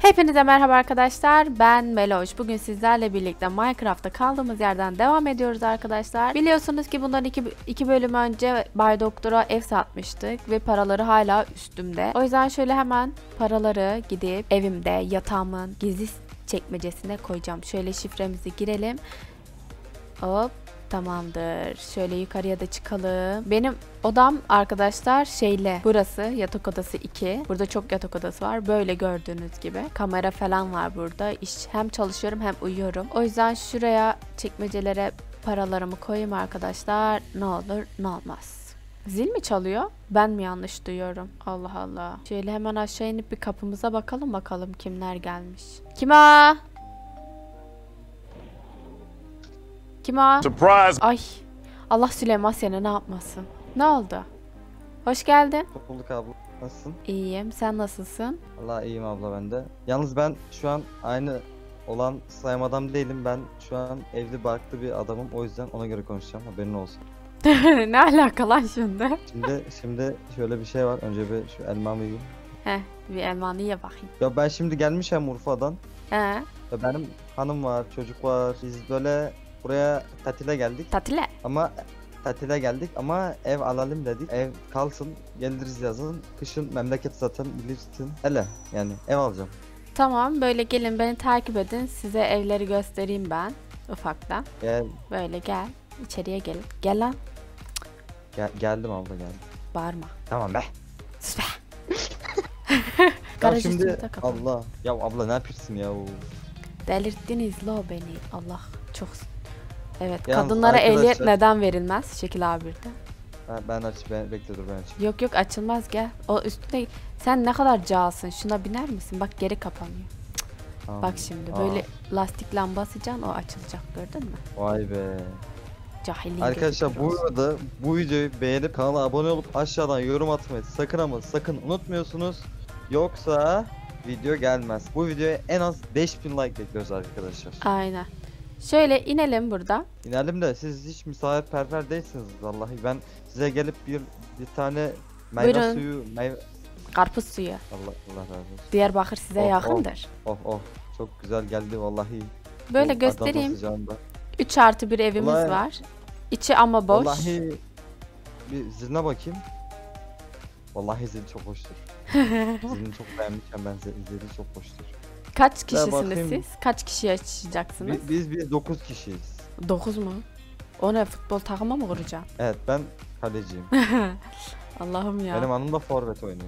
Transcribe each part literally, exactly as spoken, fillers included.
Hepinize merhaba arkadaşlar, ben Meloş. Bugün sizlerle birlikte Minecraft'ta kaldığımız yerden devam ediyoruz arkadaşlar. Biliyorsunuz ki bundan iki, iki bölüm önce Bay Doktor'a ev satmıştık ve paraları hala üstümde. O yüzden şöyle hemen paraları gidip evimde yatağımın gizli çekmecesine koyacağım. Şöyle şifremizi girelim. Hop. Tamamdır. Şöyle yukarıya da çıkalım. Benim odam arkadaşlar şeyle. Burası yatak odası iki. Burada çok yatak odası var. Böyle gördüğünüz gibi. Kamera falan var burada. İş, hem çalışıyorum hem uyuyorum. O yüzden şuraya çekmecelere paralarımı koyayım arkadaşlar. Ne olur ne olmaz. Zil mi çalıyor? Ben mi yanlış duyuyorum? Allah Allah. Şöyle hemen aşağı inip bir kapımıza bakalım bakalım kimler gelmiş. Kim o? Kim o? Surprise! Ay. Allah Süleyman seni ne yapmasın. Ne oldu? Hoş geldin. Hoş bulduk abla. Nasılsın? İyiyim. Sen nasılsın? Vallahi iyiyim abla ben de. Yalnız ben şu an aynı olan sayım adam değilim. Ben şu an evli barklı bir adamım. O yüzden ona göre konuşacağım. Haberin olsun. Ne alaka lan şimdi? Şimdi şimdi şöyle bir şey var. Önce bir şu elmamı yiyeyim. Heh, bir elmanı ye bakayım. Ya ben şimdi gelmişim Urfa'dan. He, Ya benim hanım var, çocuk var. Biz böyle buraya tatile geldik. tatile. Ama tatile geldik ama ev alalım dedik. Ev kalsın, geliriz yazın. Kışın memleket zaten bilirsin. Hele yani ev alacağım. Tamam, böyle gelin beni takip edin. Size evleri göstereyim ben. Ufaktan. Gel, Böyle gel. İçeriye gelin. Gel lan. gel geldim abla geldim. Bağırma. Tamam be. Sus be. Ya Garajı şimdi üstümüze kapat. Allah. Ya abla ne yapıyorsun ya? Delirttiniz lo beni. Allah çok. Evet, Yalnız kadınlara ehliyet arkadaşlar- neden verilmez? Şekil abi de. Ben, ben aç ben bekle dur ben aç. Yok yok açılmaz gel. O üstüne sen ne kadar cağsın. Şuna biner misin? Bak geri kapanıyor. Tamam. Bak şimdi Aa, böyle lastik lamba basacaksın o açılacak gördün mü? Vay be. Cahilliğin Arkadaşlar gözü kör bu olsun. arada bu videoyu beğenip kanala abone olup aşağıdan yorum atmayı sakın ama sakın unutmuyorsunuz. Yoksa video gelmez. Bu videoya en az beş bin like bekliyoruz arkadaşlar. Aynen. Şöyle inelim burada. İnelim de siz hiç misafirperver değilsiniz vallahi. Ben size gelip bir bir tane meyve Buyurun. suyu meyve Karpuz suyu. Allah Allah razı olsun. Diyarbakır size Oh, oh. yakındır. Oh oh çok güzel geldi vallahi. Böyle Bu Adana göstereyim. sıcağında. üç artı bir evimiz Vallahi- var. İçi ama boş. Vallahi bir ziline bakayım. Vallahi zil çok hoştur. Zilini çok beğenmişim ben zil- zili çok hoştur. Kaç kişisiniz bakayım. siz? Kaç kişi yaşayacaksınız? Bi- Biz biz dokuz kişiyiz. dokuz mu? O ne futbol takımı mı kuracağım? Evet ben kaleciyim. Allah'ım ya. Benim hanım da forvet oynuyor.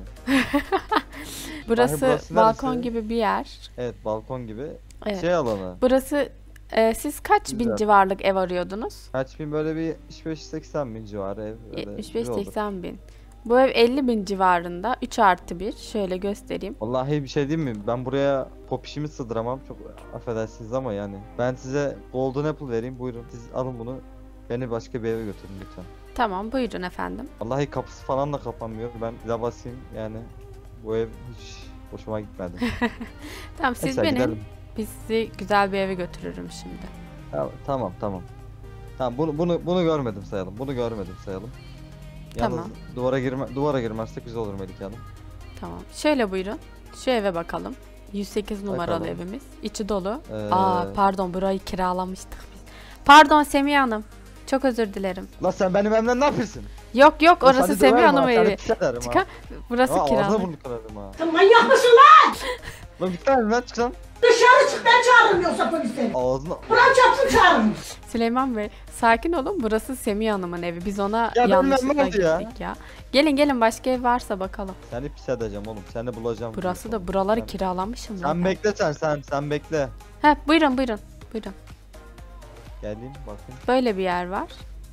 burası, burası balkon neresi? gibi bir yer. Evet balkon gibi Evet. şey alanı. Burası e, siz kaç bin Güzel. civarlık ev arıyordunuz? Kaç bin böyle bir yetmiş beş seksen bin civarı ev. Öyle yetmiş beş bir olur. seksen bin. Bu ev elli bin civarında. üç artı bir. Şöyle göstereyim. Vallahi bir şey diyeyim mi? Ben buraya pop işimi sığdıramam. Çok affedersiniz ama yani. Ben size golden apple vereyim. Buyurun. Siz alın bunu. Beni başka bir eve götürün lütfen. Tamam buyurun efendim. Vallahi kapısı falan da kapanmıyor. Ben zile basayım yani. Bu ev hiç hoşuma gitmedi. Tamam siz Neyse, benim. gidelim. Biz sizi güzel bir eve götürürüm şimdi. Tamam tamam. Tamam, tamam bunu bunu bunu görmedim sayalım. Bunu görmedim sayalım. Yalnız Tamam. duvara girme duvara girmezsek güzel olur Melike Hanım. Tamam. Şöyle buyurun. Şu eve bakalım. yüz sekiz numaralı Bakalım. evimiz. İçi dolu. Ee, Aa pardon burayı kiralamıştık biz. Pardon Semih Hanım. Çok özür dilerim. Lan sen benim evimden ne yapıyorsun? Yok yok Lan orası seni Semih döverim Hanım ha, seni evi. pis ederim ha. Çıkar. Burası Aa, ağzına kiralık. burnunu kırarım ha. Sen manyak mısın lan? Lan git lan evimden çık lan. Dışarı çık ben çağırırım yoksa polisleri. Ağzına. Buram çarpsın çağırırım. Süleyman Bey sakin olun burası Semih Hanım'ın evi. Biz ona benim yanlışlıkla evim oldu ya. gittik ya. Gelin gelin başka ev varsa bakalım. Seni pis edeceğim oğlum. Seni bulacağım. Burası da buraları Sen- kiralamışım. Sen lan. bekle sen sen sen bekle. Heh, buyurun buyurun. Buyurun. Geleyim bakayım. Böyle bir yer var.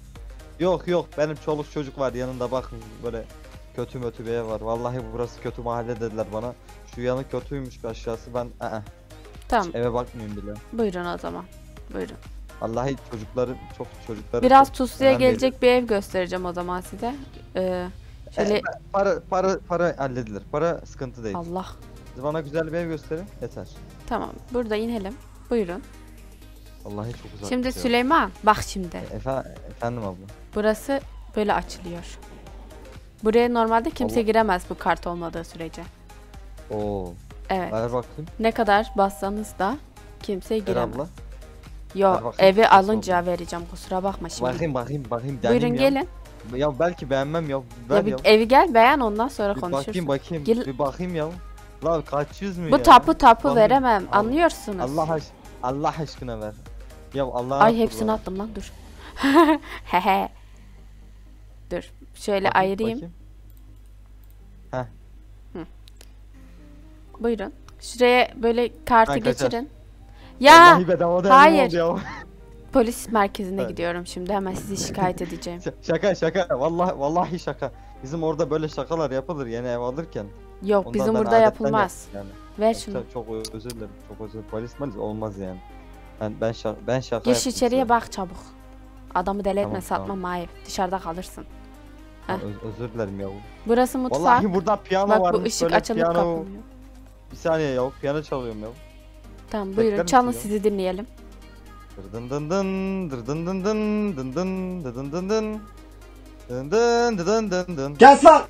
Yok yok benim çoluk çocuk var yanında bakın böyle kötü mötü bir ev var. Vallahi burası kötü mahalle dediler bana. Şu yanı kötüymüş aşağısı ben ı-ı, Tamam. eve bakmayayım bile. Buyurun o zaman. Buyurun. Vallahi çocukları çok çocukları Biraz çok Tuzlu'ya önem gelecek bir ev göstereceğim o zaman size. Ee, şöyle veriyorum. E, para para para halledilir. Para sıkıntı değil. Allah. Siz bana güzel bir ev gösterin yeter. Tamam. Burada inelim. Buyurun. Vallahi çok uzak. Şimdi bir şey. Süleyman bak şimdi. Efe, efendim abla. Burası böyle açılıyor. Buraya normalde kimse Allah. giremez bu kart olmadığı sürece. Oo. Evet. Ver bakayım. Ne kadar bassanız da kimse Ver giremez. abla. Yo, Ver bakayım, evi nasıl alınca vereceğim, kusura bakma şimdi. Bakayım bakayım bakayım. Buyurun deneyeyim ya. gelin. Ya belki beğenmem ya. Ver Ya ya. bir evi gel beğen, ondan sonra Bir konuşursun. bakayım bakayım. Gel- Bir bakayım ya. La kaç yüz mü Bu ya? tapu tapu Bakayım. veremem, Allah- anlıyorsunuz. Allah aş Allah aşkına ver. Ya Allah Ay hepsini attım lan, dur. Hehe. Dur. Şöyle ayırayım. Buyurun. Şuraya böyle kartı Ben kaçar. geçirin. Ya Vallahi bedava değerli hayır. oldu ya. polis merkezine Evet. gidiyorum şimdi, hemen sizi şikayet edeceğim. Ş- Şaka şaka. Vallahi vallahi şaka. Bizim orada böyle şakalar yapılır yeni ev alırken. Yok Ondan bizim ben burada adetten yapılmaz. yaptım Yani. Ver Çok- şunu. Çok özür dilerim. Çok özür dilerim. Polis polis olmaz yani. Ben ben şaka ben şaka Geç yaptım içeriye size. bak çabuk. Adamı deli etme, Tamam, satma tamam. Mayev. Dışarıda kalırsın. Ben öz- özür dilerim ya. Burası mutfak. Vallahi burada piyano Bak bu varmış. ışık böyle açılıp piyano. kapanıyor. Bir saniye ya. Piyano çalıyorum ya. Tamam Bekler buyurun misin çalın, ya? sizi dinleyelim. Dın dın dın dın dın dın dın dın dın dın dın dın. Dın dın dın dın dın. Kes lan!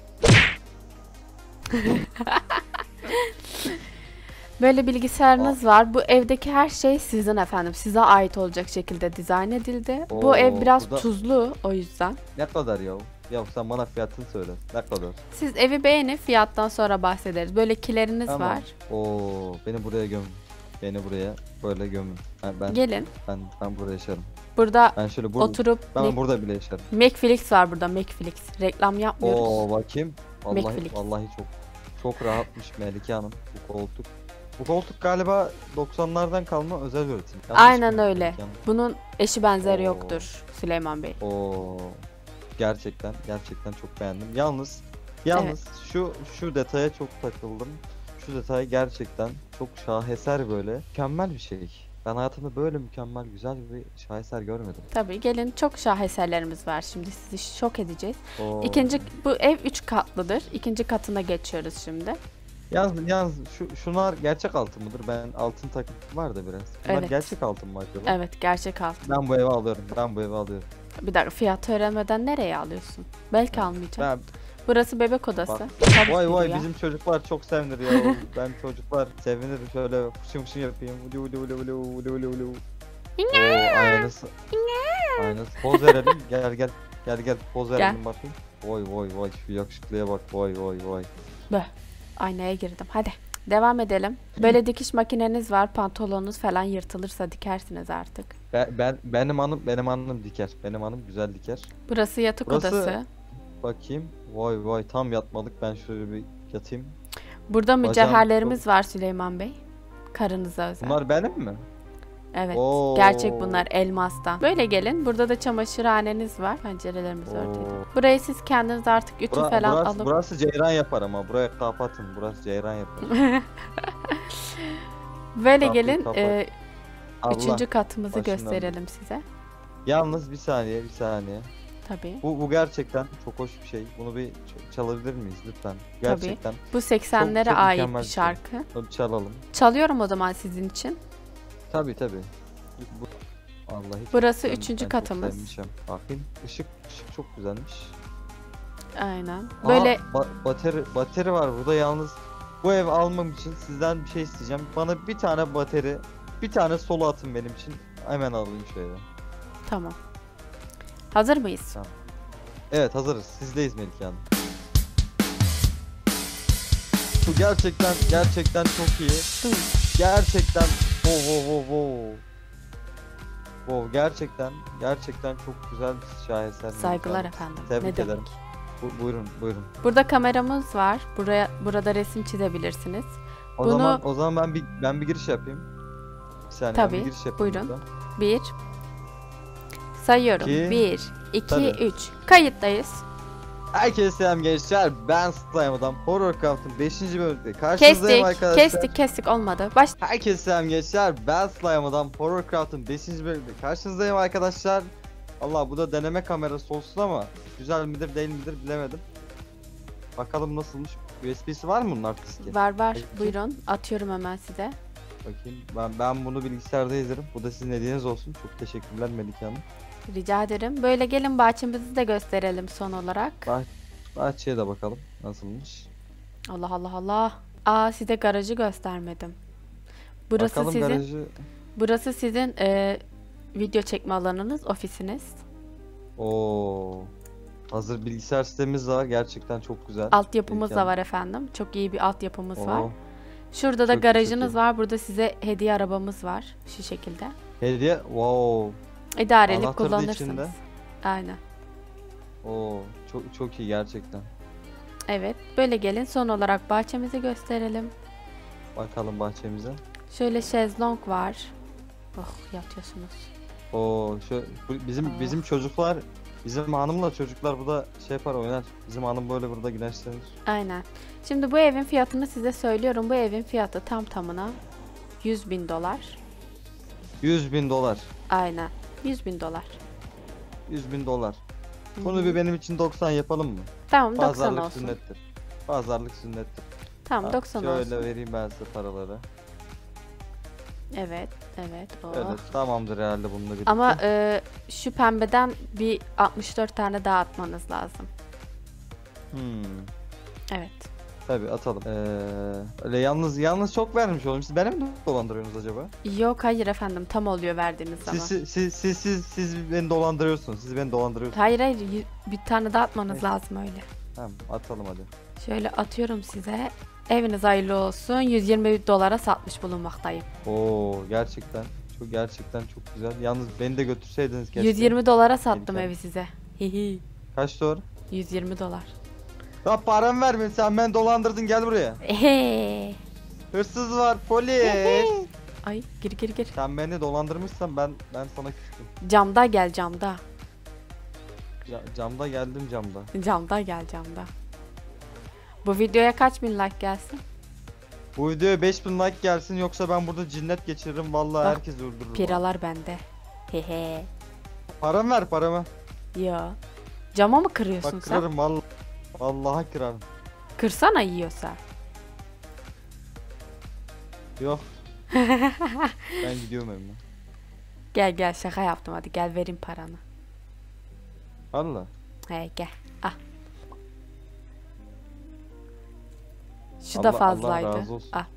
Böyle bilgisayarınız var. Bu evdeki her şey sizin efendim. Size ait olacak şekilde dizayn edildi. Bu Oo, ev biraz burada- tuzlu, o yüzden. Ne kadar ya? Ya sen bana fiyatını söyle. Ne kadar? Siz evi beğenin, fiyattan sonra bahsederiz. Böyle kileriniz Tamam. var. Oo, beni buraya gömün. Beni buraya böyle gömün. Ben ben Gelin. ben, ben burada yaşarım. Burada Ben şöyle burada oturup ben Mac- burada bile yaşarım. Macflix var burada, Macflix. Reklam yapmıyoruz. Oo bakayım. Vallahi Macflix. vallahi çok çok rahatmış Melike Hanım bu koltuk. Bu koltuk galiba doksanlardan kalma özel üretim. Yanlış Aynen mı öyle. Melike Hanım? Bunun eşi benzeri Oo. yoktur Süleyman Bey. Oo. Gerçekten gerçekten çok beğendim. Yalnız yalnız şu şu detaya çok takıldım. Şu detay gerçekten çok şaheser böyle. Mükemmel bir şey. Ben hayatımda böyle mükemmel güzel bir şaheser görmedim. Tabii gelin, çok şaheserlerimiz var, şimdi sizi şok edeceğiz. Oo. İkinci, bu ev üç katlıdır. İkinci katına geçiyoruz şimdi. Yalnız, yalnız şu, şunlar gerçek altın mıdır? Ben altın takım var da biraz. Bunlar Evet. gerçek altın mı acaba? Evet, gerçek altın. Ben bu evi alıyorum. Ben bu evi alıyorum. Bir dakika, fiyatı öğrenmeden nereye alıyorsun? Belki almayacağım. Ben, Burası bebek odası. Bak. Tabii vay ki vay ya. bizim çocuklar çok sevinir ya. Ben çocuklar sevinir şöyle fışım fışım yapayım. Ulu ulu ulu ulu ulu ulu ulu. Oo aynası. Aynası. Poz verelim. Gel gel. Gel gel poz verelim bakayım. Vay vay vay şu yakışıklıya bak. Vay vay vay. Böh. Aynaya girdim. Hadi devam edelim. Böyle dikiş makineniz var. Pantolonunuz falan yırtılırsa dikersiniz artık. Ben, ben benim hanım benim hanım diker. Benim hanım güzel diker. Burası yatak Burası- odası. Bakayım. Vay vay tam yatmadık. Ben şöyle bir yatayım. Burada Bacağım mücevherlerimiz var Süleyman Bey. Karınıza özel. Bunlar benim mi? Evet. Oo. Gerçek bunlar, elmastan. Böyle gelin. Burada da çamaşırhaneniz var. Pencerelerimiz örtülü. Oo. Burayı siz kendiniz artık ütü Bura- falan burası, alıp burası ceyran yapar ama buraya kapatın. Burası ceyran yapar. böyle Kapıyı gelin. kapat. e, Allah. üçüncü katımızı başından gösterelim size. Yalnız bir saniye bir saniye. Tabii. Bu, bu gerçekten çok hoş bir şey. Bunu bir ç- çalabilir miyiz lütfen? Gerçekten. Bu seksenlere çok ait mükemmel bir bir şey. şarkı. Bunu çalalım. Çalıyorum o zaman sizin için. Tabii tabii. Bu, vallahi çok Burası güzelmiş, üçüncü ben çok katımız. sevmişim. Bakayım. Işık, ışık çok güzelmiş. Aynen. Aa, Böyle ba- bateri, bateri var burada yalnız. Bu ev almam için sizden bir şey isteyeceğim. Bana bir tane bateri, bir tane solo atın benim için. Hemen alayım şöyle. tamam. Hazır mıyız? Evet hazırız. Sizdeyiz Melike Hanım. Bu gerçekten gerçekten çok iyi. Hı. Gerçekten wow wow wow wow. Wow gerçekten gerçekten çok güzel bir şaheser. Melike Saygılar Hanım. efendim. Tebrik Ne ederim. demek? Bu, buyurun buyurun. Burada kameramız var. Buraya burada resim çizebilirsiniz. O Bunu- zaman o zaman ben bir ben bir giriş yapayım. Bir saniye ben Tabii, bir giriş yapayım. buyurun. burada. Bir. Sayıyorum. İki. Bir, iki, Tabii. üç. Kayıttayız. Herkese selam gençler. Ben Slime'dan Horrorcraft'ın beşinci bölümünde karşınızdayım Kestik, arkadaşlar. kestik, kestik olmadı. Baş. Herkese selam gençler. Ben Slime'dan Horrorcraft'ın beşinci bölümünde karşınızdayım arkadaşlar. Allah bu da deneme kamerası olsun ama güzel midir değil midir bilemedim. Bakalım nasılmış. U S B'si var mı bunun artık? Var var. Peki. Buyurun. Atıyorum hemen size. Bakayım. Ben ben bunu bilgisayarda izlerim. Bu da sizin hediyeniz olsun. Çok teşekkürler Melike Hanım. Rica ederim. Böyle gelin bahçemizi de gösterelim son olarak. Bah bahçeye de bakalım nasılmış. Allah Allah Allah. Aa, size garajı göstermedim. Burası Bakalım sizin garajı. burası sizin e, video çekme alanınız, ofisiniz. Oo. Hazır bilgisayar sistemimiz var. Gerçekten çok güzel. Altyapımız da Mükemmel. var efendim. Çok iyi bir altyapımız var. Oo. Şurada da Çok iyi, garajınız çok iyi. var. Burada size hediye arabamız var. Şu şekilde. Hediye. Wow. İdarelik Anahtarı da kullanırsınız. içinde. Aynen. Oo. Çok çok iyi gerçekten. Evet. Böyle gelin. Son olarak bahçemizi gösterelim. Bakalım bahçemize. Şöyle şezlong var. Oh, yatıyorsunuz. Oo. Şu bu- bizim Aa. bizim çocuklar, bizim hanımla çocuklar burada şey yapar, oynar. Bizim hanım böyle burada güneşlenir. Aynen. Şimdi bu evin fiyatını size söylüyorum. Bu evin fiyatı tam tamına yüz bin dolar. yüz bin dolar. Aynen. yüz bin dolar. yüz bin dolar. Hı Bunu hı. bir benim için doksan yapalım mı? Tamam, doksan Pazarlık olsun. sünnettir. Pazarlık sünnettir. Tamam, Ha, doksan Şöyle olsun. vereyim ben size paraları. Evet, evet. Oh. Evet, tamamdır herhalde bununla birlikte. Ama e, şu pembeden bir altmış dört tane daha atmanız lazım. Hmm. Evet. Tabii atalım. Ee, öyle yalnız yalnız çok vermiş oğlum. Siz beni mi dolandırıyorsunuz acaba? Yok, hayır efendim, tam oluyor verdiğiniz zaman. Siz siz, siz siz siz siz beni dolandırıyorsunuz. Siz beni dolandırıyorsunuz. Hayır hayır, y- bir tane daha atmanız Neyse. lazım öyle. Tamam, atalım hadi. Şöyle atıyorum size. Eviniz hayırlı olsun. yüz yirmi dolara satmış bulunmaktayım. Oo, gerçekten çok gerçekten çok güzel. Yalnız beni de götürseydiniz keşke. yüz yirmi dolara sattım İmkan. evi size. Hihi. Kaç doğru? yüz yirmi dolar. Ya param vermiyorsun, sen beni dolandırdın, gel buraya. Ehe. Hırsız var, polis. Ay, gir gir gir. Sen beni dolandırmışsan ben ben sana küstüm. Camda gel, camda. Ca- camda geldim camda. Camda gel, camda. Bu videoya kaç bin like gelsin? Bu videoya beş bin like gelsin, yoksa ben burada cinnet geçiririm vallahi, Bak, herkes öldürürüm. Piralar bende. Hehe. Param ver paramı. Yo. Cama mı kırıyorsun Bak sen? kırarım vallahi. Vallahi kırarım. Kırsana yiyorsa. Yok. Ben gidiyorum evime. Gel gel, şaka yaptım, hadi gel vereyim paranı. Valla. He gel. Ah. Şu Allah- da Allah fazlaydı. razı olsun. Ah.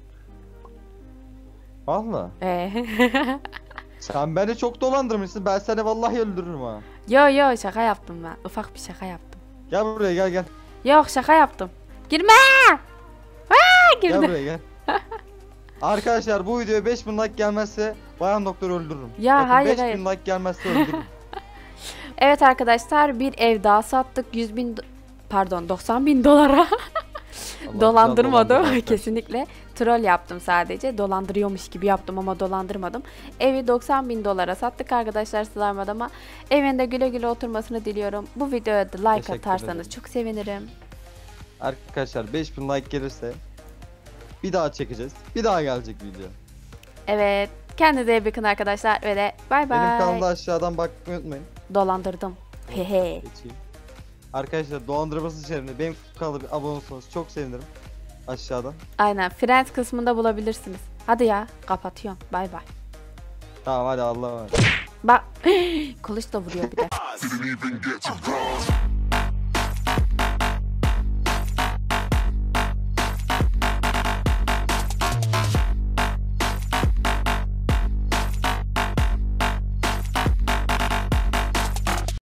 Valla. Ee. Sen beni çok dolandırmışsın. Ben seni vallahi öldürürüm ha. Yo yo, şaka yaptım ben. Ufak bir şaka yaptım. Gel buraya, gel gel. Yok, şaka yaptım. Girme! Aa, Gel girdi. buraya gel. Arkadaşlar, bu videoya beş bin like gelmezse bayan doktoru öldürürüm. Ya, Bakın, hayır, beş bin hayır. like gelmezse öldürürüm. Evet arkadaşlar, bir ev daha sattık. yüz bin do- pardon doksan bin dolara. Allah Dolandırmadım güzel dolandırdı kesinlikle. Troll yaptım sadece. Dolandırıyormuş gibi yaptım ama dolandırmadım. Evi doksan bin dolara sattık arkadaşlar, Slime'da. Evinde güle güle oturmasını diliyorum. Bu videoya da like Teşekkür atarsanız ederim. çok sevinirim. Arkadaşlar, beş bin like gelirse bir daha çekeceğiz. Bir daha gelecek video. Evet, kendinize iyi bakın arkadaşlar ve de bay Benim bay. kanalda aşağıdan bakmayı unutmayın. Dolandırdım. Hehe. Geçeyim. Arkadaşlar, dolandırması şerefine benim kanalıma bir abone olursanız çok sevinirim. Aşağıdan. Aynen, Friends kısmında bulabilirsiniz. Hadi ya, kapatıyorum. Bay bay. Tamam hadi, Allah'a emanet. Bak, kılıç da vuruyor bir de. Didn't even get to cross.